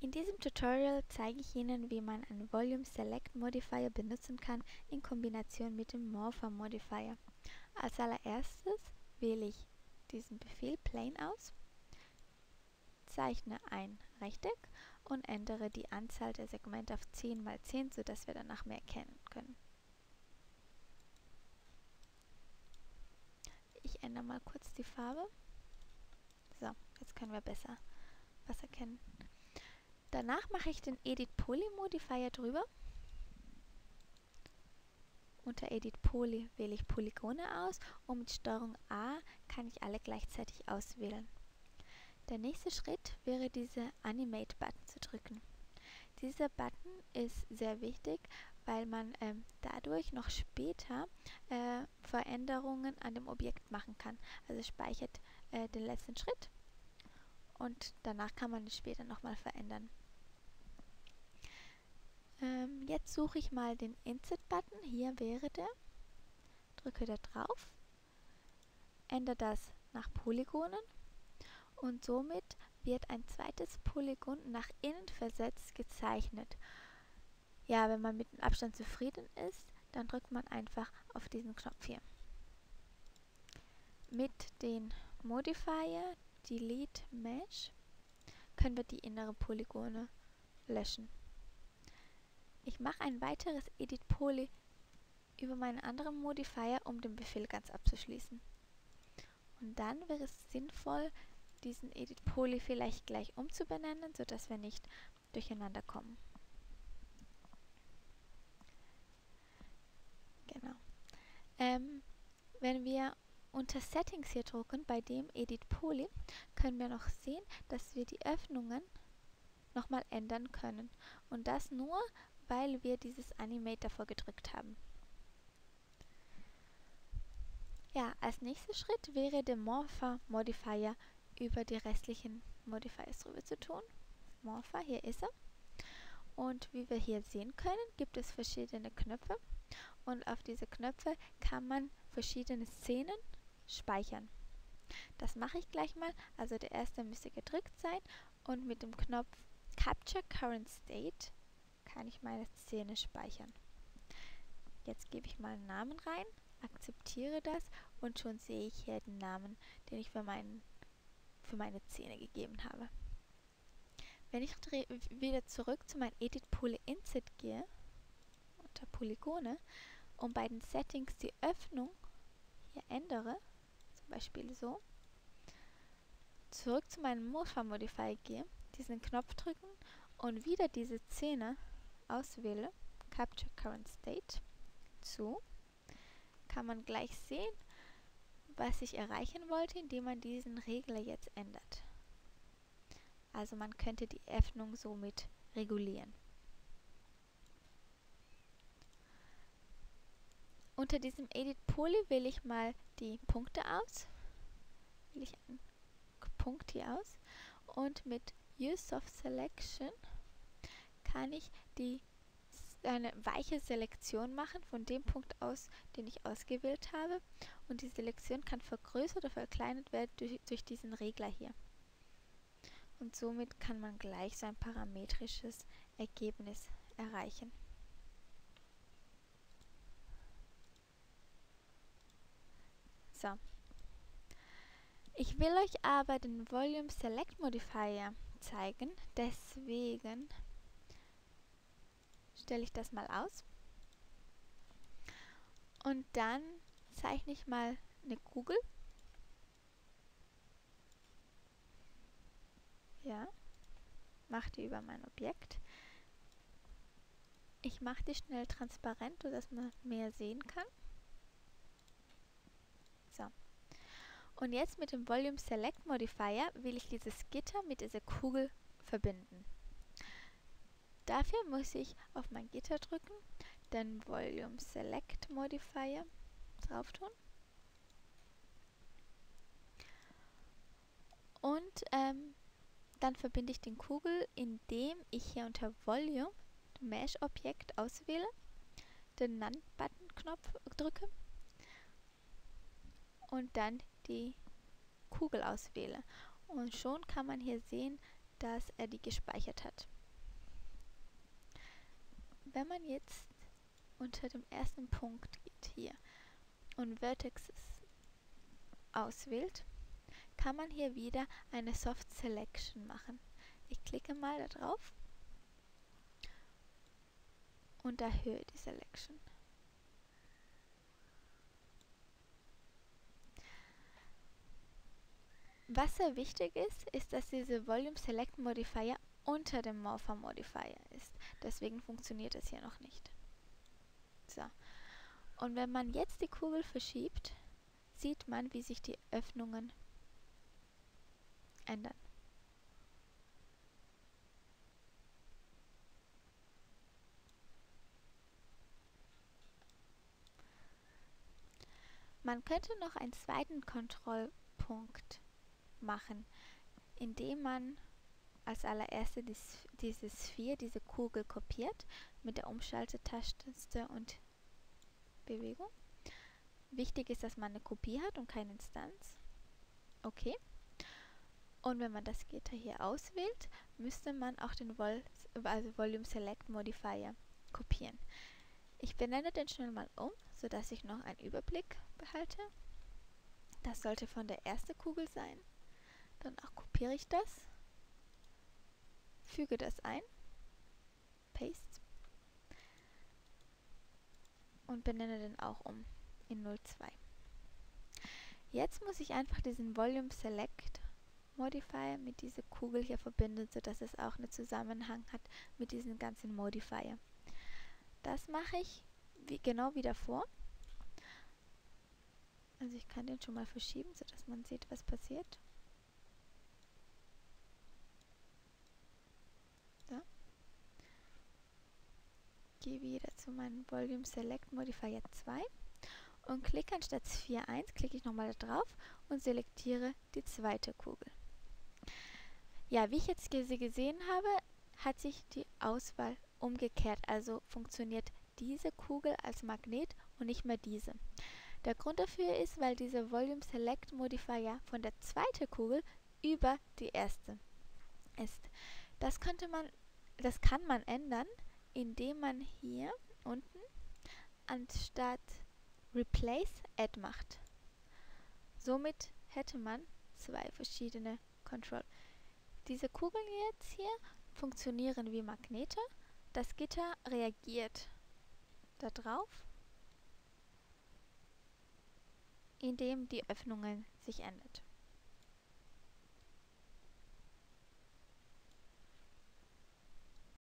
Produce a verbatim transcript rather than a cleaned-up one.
In diesem Tutorial zeige ich Ihnen, wie man einen Volume Select Modifier benutzen kann in Kombination mit dem Morpher Modifier. Als allererstes wähle ich diesen Befehl Plane aus, zeichne ein Rechteck und ändere die Anzahl der Segmente auf zehn mal zehn, sodass wir danach mehr erkennen können. Ich ändere mal kurz die Farbe. So, jetzt können wir besser was erkennen. Danach mache ich den Edit Poly Modifier drüber. Unter Edit Poly wähle ich Polygone aus und mit Steuerung A kann ich alle gleichzeitig auswählen. Der nächste Schritt wäre, diese Animate Button zu drücken. Dieser Button ist sehr wichtig, weil man ähm, dadurch noch später äh, Veränderungen an dem Objekt machen kann. Also speichert äh, den letzten Schritt und danach kann man es später nochmal verändern. Ähm, jetzt suche ich mal den Insert-Button. Hier wäre der. Drücke da drauf, ändere das nach Polygonen und somit wird ein zweites Polygon nach innen versetzt gezeichnet. Ja, wenn man mit dem Abstand zufrieden ist, dann drückt man einfach auf diesen Knopf hier. Mit den Modifier Delete Mesh können wir die inneren Polygone löschen. Ich mache ein weiteres Edit Poly über meinen anderen Modifier, um den Befehl ganz abzuschließen. Und dann wäre es sinnvoll, diesen Edit Poly vielleicht gleich umzubenennen, sodass wir nicht durcheinander kommen. Genau. Ähm, wenn wir unter Settings hier drucken, bei dem Edit Poly, können wir noch sehen, dass wir die Öffnungen nochmal ändern können. Und das nur, weil wir dieses Animate davor gedrückt haben. Ja, als nächster Schritt wäre der Morpher Modifier über die restlichen Modifiers drüber zu tun. Morpher, hier ist er. Und wie wir hier sehen können, gibt es verschiedene Knöpfe. Und auf diese Knöpfe kann man verschiedene Szenen speichern. Das mache ich gleich mal. Also der erste müsste gedrückt sein. Und mit dem Knopf Capture Current State kann ich meine Szene speichern. Jetzt gebe ich mal einen Namen rein, akzeptiere das und schon sehe ich hier den Namen, den ich für, meinen, für meine Szene gegeben habe. Wenn ich wieder zurück zu meinem Edit Poly Insert gehe, unter Polygone, und bei den Settings die Öffnung hier ändere, zum Beispiel so, zurück zu meinem Morpher Modifier gehe, diesen Knopf drücken und wieder diese Szene auswähle, Capture Current State, zu, kann man gleich sehen, was ich erreichen wollte, indem man diesen Regler jetzt ändert. Also man könnte die Öffnung somit regulieren. Unter diesem Edit Poly wähle ich mal die Punkte aus, wähle ich einen Punkt hier aus und mit Use Soft Selection kann ich die eine weiche Selektion machen von dem Punkt aus, den ich ausgewählt habe. Und die Selektion kann vergrößert oder verkleinert werden durch, durch diesen Regler hier. Und somit kann man gleich so ein parametrisches Ergebnis erreichen. So. Ich will euch aber den Volume Select Modifier zeigen, deswegen stelle ich das mal aus. Und dann zeichne ich mal eine Kugel. Ja, mache die über mein Objekt. Ich mache die schnell transparent, sodass man mehr sehen kann. So. Und jetzt mit dem Volume Select Modifier will ich dieses Gitter mit dieser Kugel verbinden. Dafür muss ich auf mein Gitter drücken, den Volume Select Modifier drauf tun. Und ähm, dann verbinde ich den Kugel, indem ich hier unter Volume Mesh Objekt auswähle, den None-Button-Knopf drücke und dann die Kugel auswähle. Und schon kann man hier sehen, dass er die gespeichert hat. Wenn man jetzt unter dem ersten Punkt geht hier und Vertexes auswählt, kann man hier wieder eine Soft Selection machen. Ich klicke mal da drauf und erhöhe die Selection. Was sehr wichtig ist, ist, dass diese Volume Select Modifier unter dem Morpher Modifier ist. Deswegen funktioniert das hier noch nicht. So. Und wenn man jetzt die Kugel verschiebt, sieht man, wie sich die Öffnungen ändern. Man könnte noch einen zweiten Kontrollpunkt machen, indem man als allererstes dies, diese Sphäre, diese Kugel kopiert mit der Umschaltetaste und Bewegung. Wichtig ist, dass man eine Kopie hat und keine Instanz. Okay. Und wenn man das Gitter hier auswählt, müsste man auch den Vol also Volume Select Modifier kopieren. Ich benenne den schnell mal um, sodass ich noch einen Überblick behalte. Das sollte von der ersten Kugel sein. Dann auch kopiere ich das, füge das ein, Paste und benenne den auch um in null zwei. Jetzt muss ich einfach diesen Volume Select Modifier mit dieser Kugel hier verbinden, sodass es auch einen Zusammenhang hat mit diesen ganzen Modifier. Das mache ich wie, genau wie davor. Also ich kann den schon mal verschieben, sodass man sieht, was passiert. So. Gehe wieder zu meinem Volume Select Modifier zwei und klicke anstatt Sphere eins, klicke ich nochmal da drauf und selektiere die zweite Kugel. Ja, wie ich jetzt gesehen habe, hat sich die Auswahl umgekehrt, also funktioniert diese Kugel als Magnet und nicht mehr diese. Der Grund dafür ist, weil dieser Volume Select Modifier von der zweiten Kugel über die erste ist. Das könnte man, das kann man ändern, indem man hier unten anstatt Replace Add macht. Somit hätte man zwei verschiedene Control. Diese Kugeln jetzt hier funktionieren wie Magnete. Das Gitter reagiert darauf, indem die Öffnungen sich ändert.